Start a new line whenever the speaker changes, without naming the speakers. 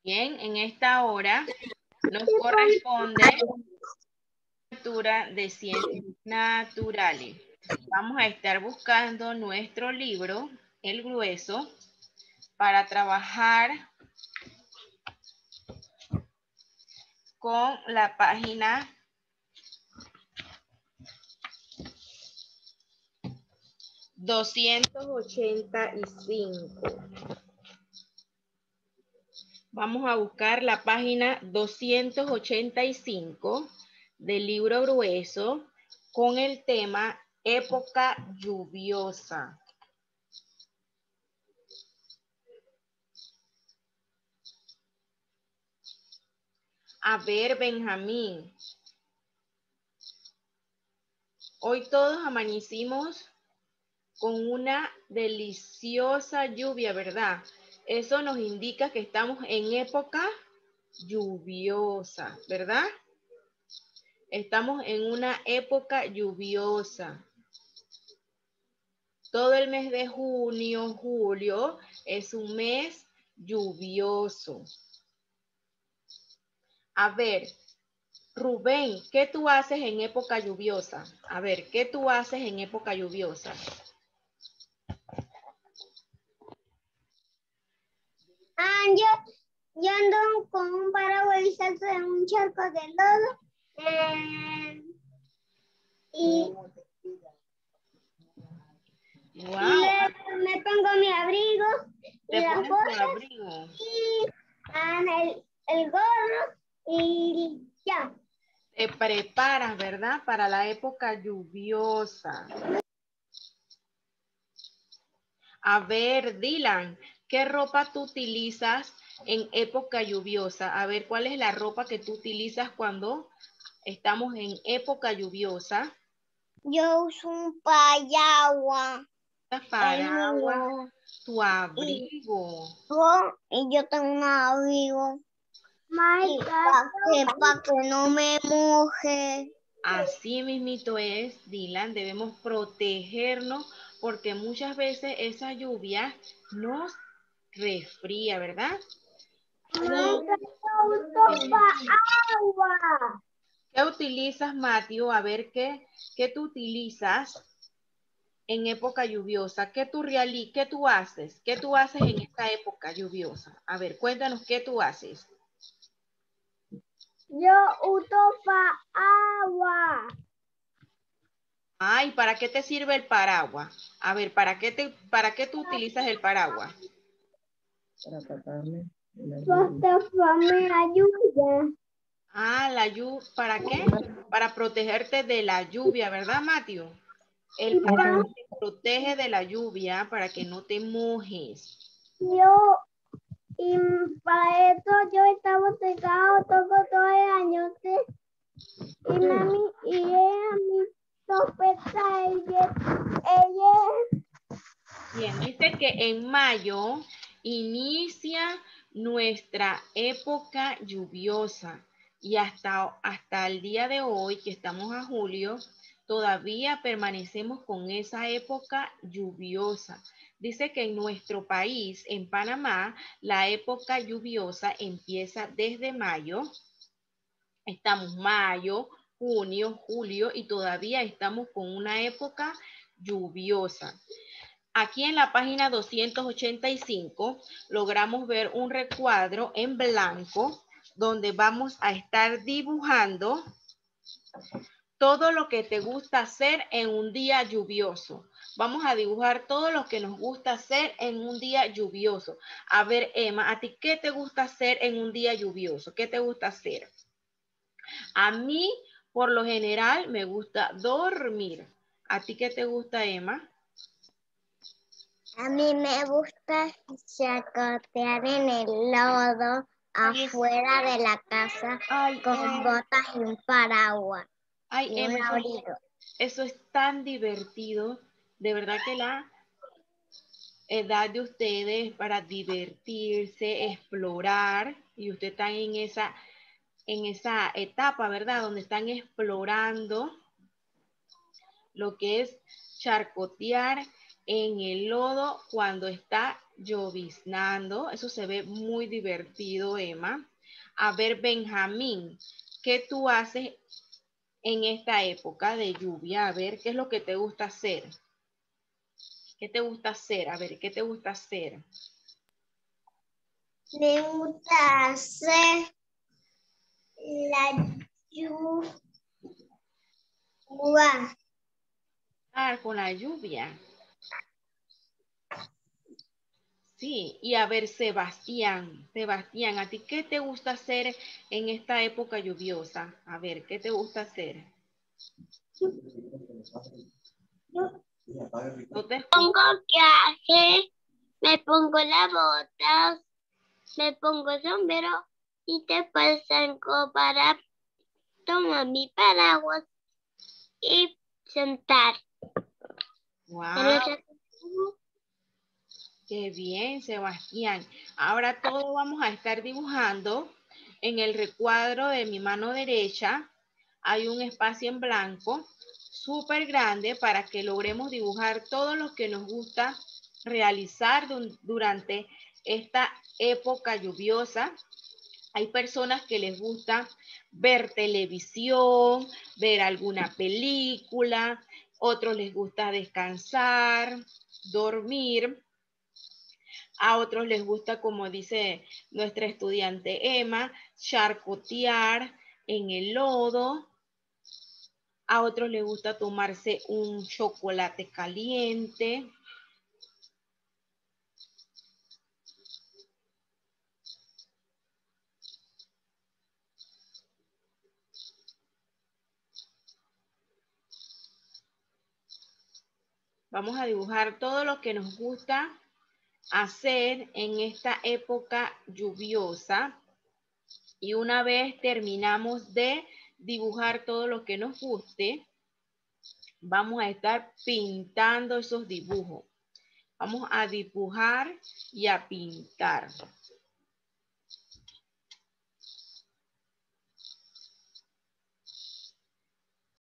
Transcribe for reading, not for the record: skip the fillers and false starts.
Bien, en esta hora nos corresponde lectura de ciencias naturales. Vamos a estar buscando nuestro libro, El Grueso, para trabajar con la página 285. Vamos a buscar la página 285 del libro grueso con el tema época lluviosa. A ver, Benjamín. Hoy todos amanecimos con una deliciosa lluvia, ¿verdad? Eso nos indica que estamos en época lluviosa, ¿verdad? Estamos en una época lluviosa. Todo el mes de junio, julio, es un mes lluvioso. A ver, Rubén, ¿qué tú haces en época lluviosa? A ver, ¿qué tú haces en época lluviosa?
Yo ando con un paraguas y salto en un charco de lodo.
Wow.
Me pongo mi abrigo y las
pones tu
cosas
abrigo.
y el gorro y ya.
Te preparas, ¿verdad? Para la época lluviosa. A ver, Dylan, ¿qué ropa tú utilizas en época lluviosa? A ver, ¿cuál es la ropa que tú utilizas cuando estamos en época lluviosa?
Yo uso un paraguas.
Paraguas, tu abrigo.
Y yo tengo un abrigo. Para que no me moje.
Así mismito es, Dylan, debemos protegernos porque muchas veces esa lluvia nos resfría, ¿verdad? ¿Qué utilizas, Mateo? A ver, ¿qué tú utilizas en época lluviosa? ¿Qué tú haces? ¿Qué tú haces en esta época lluviosa? A ver, cuéntanos qué tú haces.
Yo uso agua.
Ay, ¿para qué te sirve el paraguas? A ver, ¿para qué tú utilizas el paraguas?
Para taparme la
lluvia.
Ah, la lluvia, ¿para qué? Para protegerte de la lluvia, ¿verdad, Mateo? El paraguas te protege de la lluvia para que no te mojes.
Y para eso yo estaba secado todo el año. Y mami, y ella mi sospecha, ella.
Bien, dice que en mayo inicia nuestra época lluviosa y hasta el día de hoy, que estamos a julio, todavía permanecemos con esa época lluviosa. Dice que en nuestro país, en Panamá, la época lluviosa empieza desde mayo. Estamos mayo, junio, julio y todavía estamos con una época lluviosa. Aquí en la página 285 logramos ver un recuadro en blanco donde vamos a estar dibujando todo lo que te gusta hacer en un día lluvioso. Vamos a dibujar todo lo que nos gusta hacer en un día lluvioso. A ver, Emma, ¿a ti qué te gusta hacer en un día lluvioso? ¿Qué te gusta hacer? A mí, por lo general, me gusta dormir. ¿A ti qué te gusta, Emma?
A mí me gusta chacotear en el lodo afuera de la casa con botas y un paraguas y un abrigo.
Eso es tan divertido. De verdad que la edad de ustedes para divertirse, explorar, y ustedes están en esa etapa, ¿verdad? Donde están explorando lo que es charcotear en el lodo cuando está Lloviznando. Eso se ve muy divertido, Emma. A ver, Benjamín, ¿qué tú haces en esta época de lluvia? A ver, ¿qué es lo que te gusta hacer? ¿Qué te gusta hacer? A ver, ¿qué te gusta hacer?
Me gusta hacer la lluvia.
Con la lluvia. Sí, y a ver, Sebastián, ¿a ti qué te gusta hacer en esta época lluviosa? A ver, ¿qué te gusta hacer? No te
Pongo traje, me pongo las botas, me pongo el sombrero y después salgo para tomar mi paraguas y sentar.
Wow, qué bien, Sebastián. Ahora todos vamos a estar dibujando en el recuadro de mi mano derecha. Hay un espacio en blanco súper grande para que logremos dibujar todo lo que nos gusta realizar durante esta época lluviosa. Hay personas que les gusta ver televisión, ver alguna película, otros les gusta descansar, dormir. A otros les gusta, como dice nuestra estudiante Emma, charcotear en el lodo. A otros les gusta tomarse un chocolate caliente. Vamos a dibujar todo lo que nos gusta hacer en esta época lluviosa. Y una vez terminamos de dibujar todo lo que nos guste, vamos a estar pintando esos dibujos. Vamos a dibujar y a pintar.